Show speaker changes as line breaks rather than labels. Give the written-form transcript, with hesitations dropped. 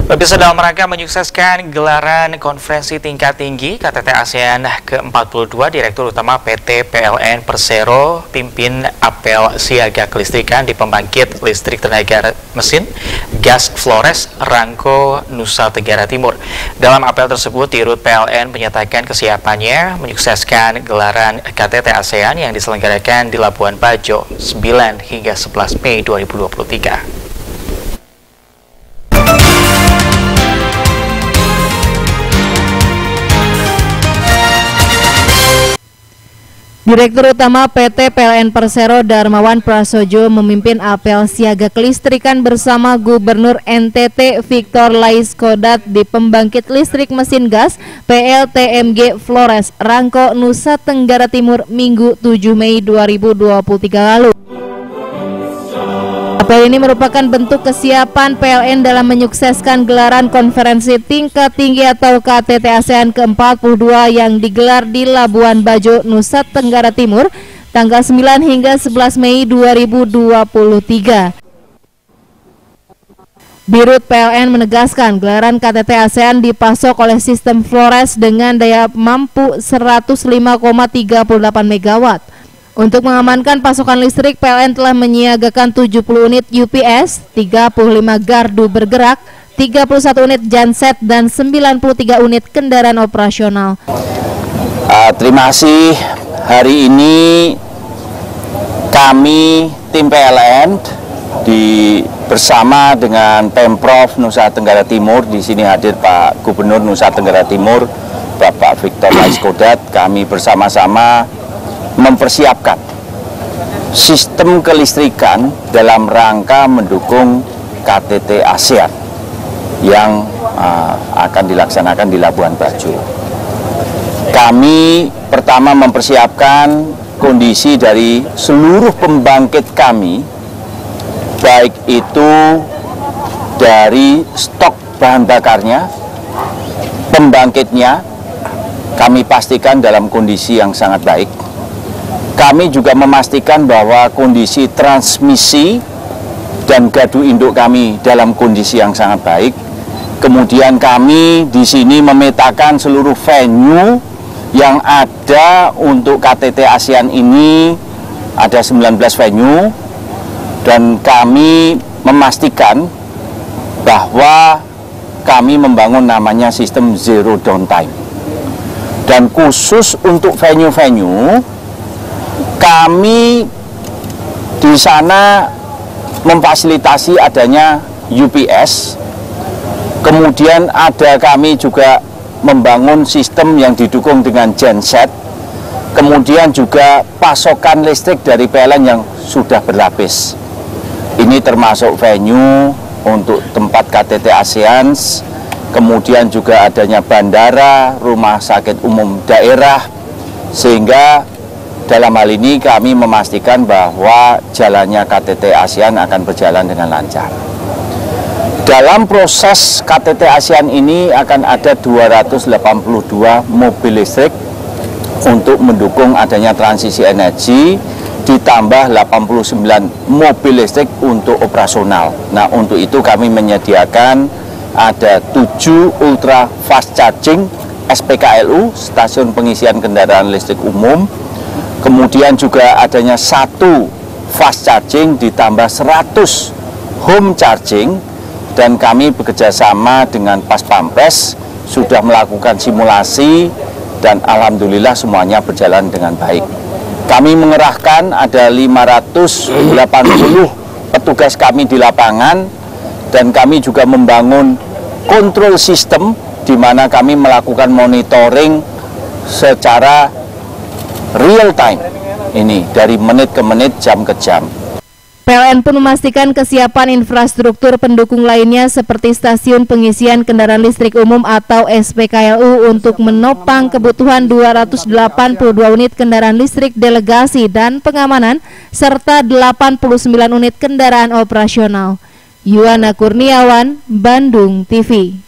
Pemirsa, dalam rangka menyukseskan gelaran konferensi tingkat tinggi KTT ASEAN ke-42, Direktur Utama PT PLN Persero pimpin apel siaga kelistrikan di pembangkit listrik tenaga mesin gas Flores, Rangko, Nusa Tenggara Timur. Dalam apel tersebut, Dirut PLN menyatakan kesiapannya menyukseskan gelaran KTT ASEAN yang diselenggarakan di Labuan Bajo 9 hingga 11 Mei 2023.
Direktur Utama PT PLN Persero Darmawan Prasojo memimpin apel siaga kelistrikan bersama Gubernur NTT Victor Laiskodat di pembangkit listrik mesin gas PLTMG Flores, Rangko, Nusa Tenggara Timur Minggu 7 Mei 2023 lalu. Apel ini merupakan bentuk kesiapan PLN dalam menyukseskan gelaran konferensi tingkat tinggi atau KTT ASEAN ke-42 yang digelar di Labuan Bajo, Nusa Tenggara Timur, tanggal 9 hingga 11 Mei 2023. Dirut PLN menegaskan gelaran KTT ASEAN dipasok oleh sistem Flores dengan daya mampu 105,38 MW. Untuk mengamankan pasokan listrik, PLN telah menyiagakan 70 unit UPS, 35 gardu bergerak, 31 unit genset, dan 93 unit kendaraan operasional.
Terima kasih. Hari ini kami tim PLN bersama dengan Pemprov Nusa Tenggara Timur, di sini hadir Pak Gubernur Nusa Tenggara Timur, Bapak Victor Laiskodat. Kami bersama-sama mempersiapkan sistem kelistrikan dalam rangka mendukung KTT ASEAN yang akan dilaksanakan di Labuan Bajo. Kami pertama mempersiapkan kondisi dari seluruh pembangkit kami, baik itu dari stok bahan bakarnya, pembangkitnya, kami pastikan dalam kondisi yang sangat baik. Kami juga memastikan bahwa kondisi transmisi dan gardu induk kami dalam kondisi yang sangat baik. Kemudian kami di sini memetakan seluruh venue yang ada untuk KTT ASEAN ini, ada 19 venue, dan kami memastikan bahwa kami membangun namanya sistem zero downtime. Dan khusus untuk venue-venue, kami di sana memfasilitasi adanya UPS, kemudian kami juga membangun sistem yang didukung dengan genset, kemudian juga pasokan listrik dari PLN yang sudah berlapis. Ini termasuk venue untuk tempat KTT ASEAN, kemudian juga adanya bandara, rumah sakit umum daerah, sehingga dalam hal ini kami memastikan bahwa jalannya KTT ASEAN akan berjalan dengan lancar. Dalam proses KTT ASEAN ini akan ada 282 mobil listrik untuk mendukung adanya transisi energi, ditambah 89 mobil listrik untuk operasional. Nah, untuk itu kami menyediakan ada 7 ultra fast charging SPKLU, stasiun pengisian kendaraan listrik umum. Kemudian juga adanya 1 fast charging ditambah 100 home charging, dan kami bekerjasama dengan Pas Pampres sudah melakukan simulasi dan alhamdulillah semuanya berjalan dengan baik. Kami mengerahkan ada 580 petugas kami di lapangan, dan kami juga membangun kontrol sistem di mana kami melakukan monitoring secara real time, ini dari menit ke menit, jam ke jam.
PLN pun memastikan kesiapan infrastruktur pendukung lainnya seperti stasiun pengisian kendaraan listrik umum atau SPKLU untuk menopang kebutuhan 282 unit kendaraan listrik delegasi dan pengamanan serta 89 unit kendaraan operasional. Yuwana Kurniawan, Bandung TV.